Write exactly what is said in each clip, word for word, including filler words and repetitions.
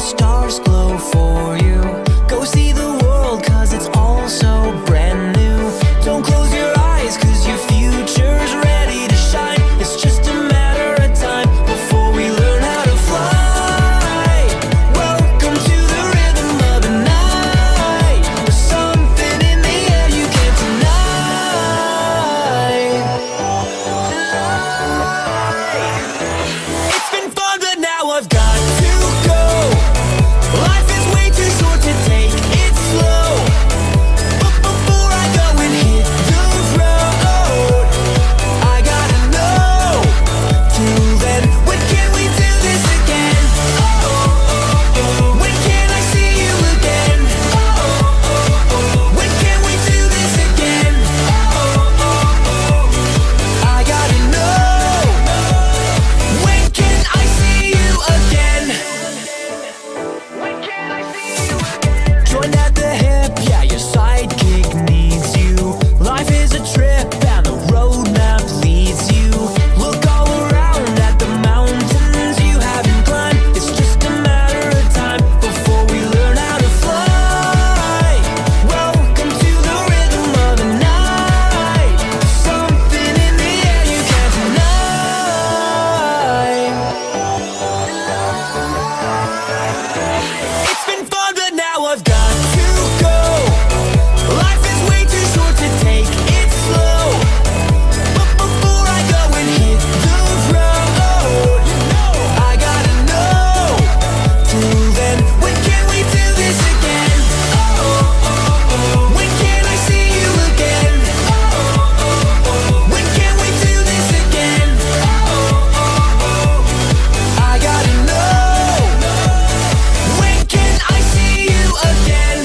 stars glow for you. Go see the world, cause it's all so brand new. Don't close your eyes, cause your future's ready to shine. It's just a matter of time before we learn how to fly. Welcome to the rhythm of the night. There's something in the air you can't deny. It's been fun, but now I've got to go. Life is way too short to take it slow. But before I go and hit the road, I gotta know. Till then, when can we do this again? When can I see you again? When can we do this again? I gotta know. When can I see you again? Join at the hip, yeah, your sidekick needs you. Life is a trip and the roadmap leads you. Look all around at the mountains you haven't climbed. It's just a matter of time before we learn how to fly. Welcome to the rhythm of the night. Something in the air you can't deny. It's been fun, but now I've got to go. Life is way too short to take it slow. But before I go and hit the road, I gotta know. Till then, when can we do this again? When can I see you again? When can we do this again? I gotta know. When can I see you again?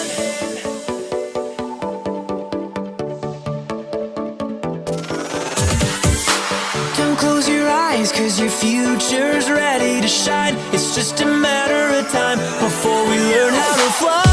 Don't close your eyes, cause your future's ready to shine. It's just a matter of time before we learn how to fly.